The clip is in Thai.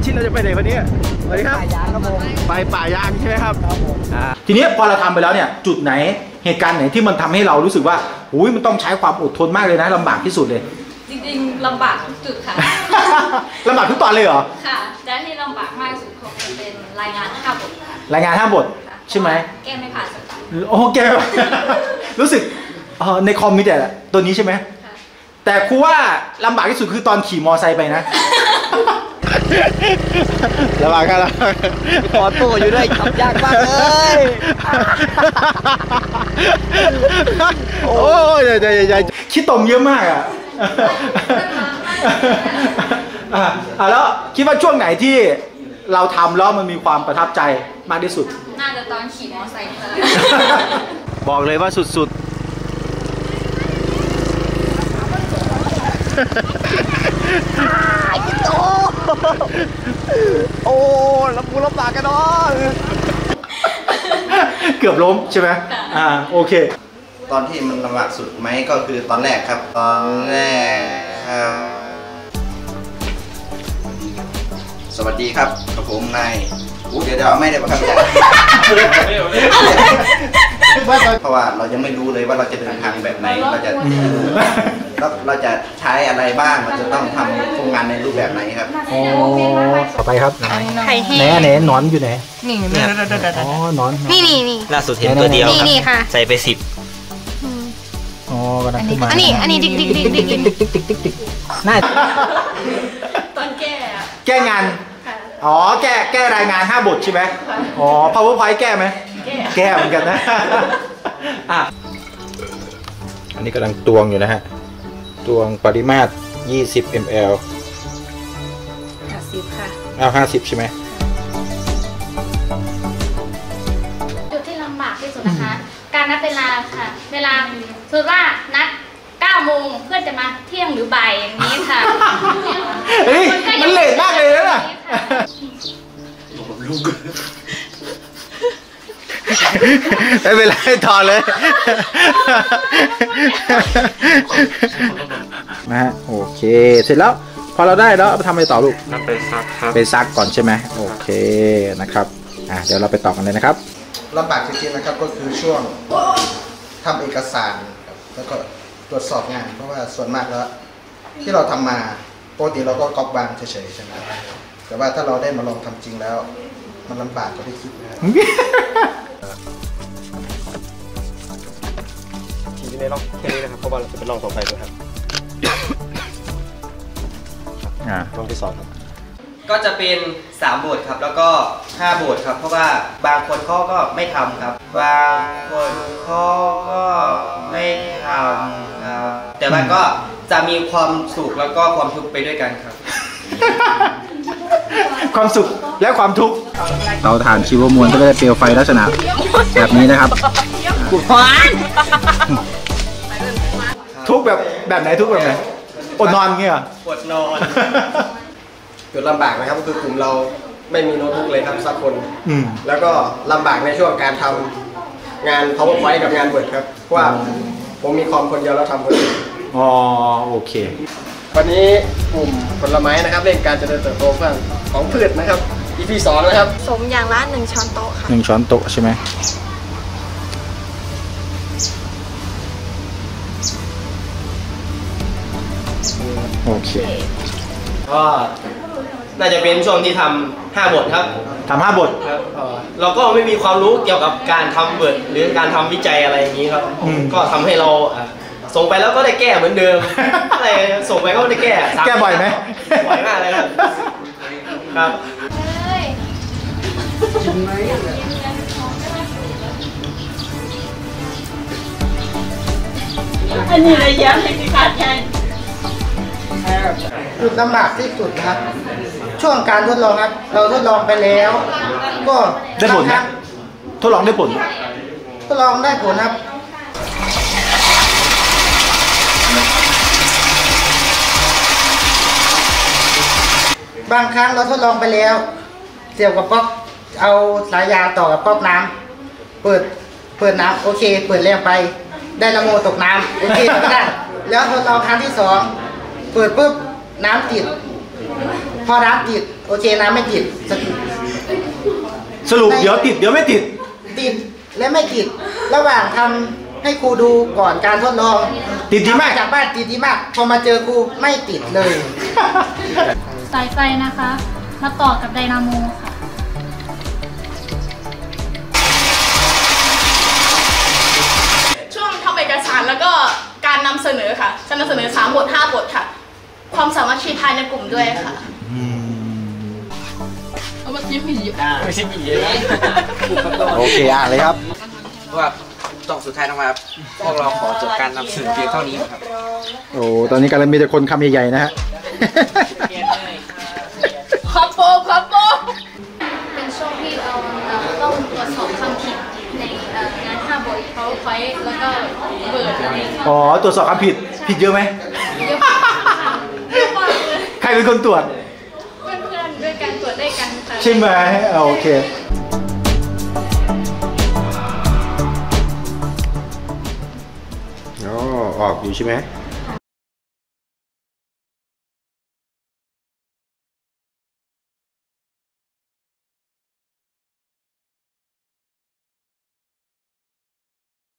ชิดเราจะไปไหนวันนี้สวัสดีครับป่ายางครับผมไปป่ายางใช่ไหมครับทีนี้พอเราทำไปแล้วเนี่ยจุดไหนเหตุการณ์ไหนที่มันทำให้เรารู้สึกว่าอุ้ยมันต้องใช้ความอดทนมากเลยนะลำบากที่สุดเลยจริงๆลำบากทุกจุดค่ะลำบากทุกตอนเลยเหรอค่ะแต่ที่ลำบากมากสุดคงจะเป็นรายงาน5 บทค่ะรายงาน5 บทใช่ไหมแก้ไม่ผ่านสักทีโอ้แกรู้สึกในคอมมีแต่ตัวนี้ใช่ไหมแต่ครูว่าลำบากที่สุดคือตอนขี่มอไซค์ไปนะลำบากกันแล้วขอตัวอยู่ด้วยขับยากมากเลยโอ้ยใหญ่คิดตรงเยอะมากอ่ะแล้วคิดว่าช่วงไหนที่เราทำแล้วมันมีความประทับใจมากที่สุดน่าจะตอนขี่มอไซค์บอกเลยว่าสุดโอ้ลำบากกันเนาะเกือบล้มใช่ไหมโอเคตอนที่มันลำบากสุดไหมก็คือตอนแรกครับตอนแรกครับสวัสดีครับกับผมนายเดี๋ยวไม่ได้ประคับใจเพราะว่าเรายังไม่รู้เลยว่าเราจะเดินทางแบบไหนเราจะใช้อะไรบ้างเราจะต้องทำโครงงานในรูปแบบไหนครับต่อไปครับไข่แห้งไหนหนอนอยู่ไหนนี่อ๋อหนอนนี่ล่าสุดเห็นตัวเดียวครับใส่ไป10 อ๋อกำลังขึ้นมาอันนี้ดิกน่าตอนแก้งานอ๋อแก้รายงาน5 บทใช่ไหมอ๋อ PowerPoint แก้ไหมแก้เหมือนกันนะอันนี้กำลังตวงอยู่นะฮะตวงปริมาตร20 ml 50ค่ะ 50ใช่ไหมจุดที่ลำบากที่สุดนะคะการนัดเวลาค่ะเวลาสมมติว่านัด9 โมงเพื่อนจะมาเที่ยงหรือบ่ายอย่างนี้ค่ะเฮ้ยมันเลทมากเลยนะไม่เป็นไรต่อเลยนะฮะโอเคเสร็จแล้วพอเราได้แล้วทำอะไรต่อลูกไปซักครับไปซักก่อนใช่ไหมโอเคนะครับเดี๋ยวเราไปต่อกันเลยนะครับลำบากจริงๆนะครับก็คือช่วงทำเอกสารแล้วก็ตรวจสอบงานเพราะว่าส่วนมากแล้วที่เราทำมาปกติเราก็ก๊อปวางเฉยๆใช่ไหมแต่ว่าถ้าเราได้มาลองทำจริงแล้วมันลำบากกว่าที่คิดนะครับทีนี้ในร่องแค่นี้นะครับเพราะว่าเราจะเป็นร่องต่อไปด้วยครับร่องที่2ครับก็จะเป็น3 บทครับแล้วก็5 บทครับเพราะว่าบางคนเขาก็ไม่ทำครับบางคนเขาก็ไม่ทำครับแต่มันก็จะมีความสุขแล้วก็ความทุกข์ไปด้วยกันครับความสุขและความทุกข์เตาถ่านชีวมวลก็ได้เปลวไฟลักษณะแบบนี้นะครับทุกแบบไหนทุกแบบไหนอดนอนเงี้ยอดนอนจุดลำบากนะครับก็คือกลุ่มเราไม่มีโน้ตบุ๊กเลยครับสักคนแล้วก็ลำบากในช่วงการทำงาน PowerPoint กับงาน Word ครับเพราะว่าผมมีคอมคนเดียวแล้วทำคนเดียวอ๋อโอเควันนี้กลุ่มผลไม้นะครับเร่งการเจริญเติบโตของพืชนะครับ EP 2นะครับสมอย่างละ1 ช้อนโต๊ะค่ะ 1 ช้อนโต๊ะใช่ไหมโอเคก็น่าจะเป็นช่วงที่ทำ5 บทครับทำ5 บทครับเราก็ไม่มีความรู้เกี่ยวกับการทำบทหรือการทำวิจัยอะไรอย่างนี้ครับก็ทำให้เราส่งไปแล้วก็ได้แก้เหมือนเดิมอะไรส่งไปก็ได้แก้บ่อยไหมบ่อยมากเลยครับครับอันนี้ระยะที่ขาดใจจุดลำบากที่สุดครับช่วงการทดลองครับเราทดลองไปแล้วก็ได้ผลไหมทดลองได้ผลได้ผลครับบางครั้งเราทดลองไปแล้วเสียบกับก๊อกเอาสายยางต่อกับก๊อกน้ำเปิดน้ำโอเคเปิดแรงไปได้ละโมตกน้ำโอเคไม่ได้แล้วทดลองครั้งที่2เปิดปุ๊บน้ำติดพอน้ำติดโอเคน้ำไม่ติดสรุปเดี๋ยวติดเดี๋ยวไม่ติดติดและไม่ติด ระหว่างทำให้ครูดูก่อนการทดลองติดดีมากจากบ้านติดดีมาก พอมาเจอครูไม่ติดเลยสายไฟนะคะ มาต่อกับไดนาโมค่ะช่วงทำเอกสารแล้วก็การนำเสนอค่ะจะนำเสนอ3 บท 5 บทค่ะ ความสามัคคีภายในกลุ่มด้วยค่ะเอามาจิ้มผีไม่ใช่ผีโอเคอ่านเลยครับว่าต้องสุดท้ายนะครับพวกเราขอจบการนำเสนอเพียงเท่านี้ครับโอ้ตอนนี้กำลังมีแต่คนคำใหญ่ๆนะฮะครับโปครับโปเป็นช่วงที่เราต้องตรวจสอบคำผิดในงาน5 บท PowerPoint แล้วก็เบิร์ดอะไรอย่างเงี้ยอ๋อตรวจสอบคำผิดเยอะไหมเยอะมากค่ะเยอะมากเลยใครเป็นคนตรวจเพื่อนๆด้วยกันตรวจด้วยกันค่ะใช่ไหมโอเคอ๋อออกอยู่ใช่ไหม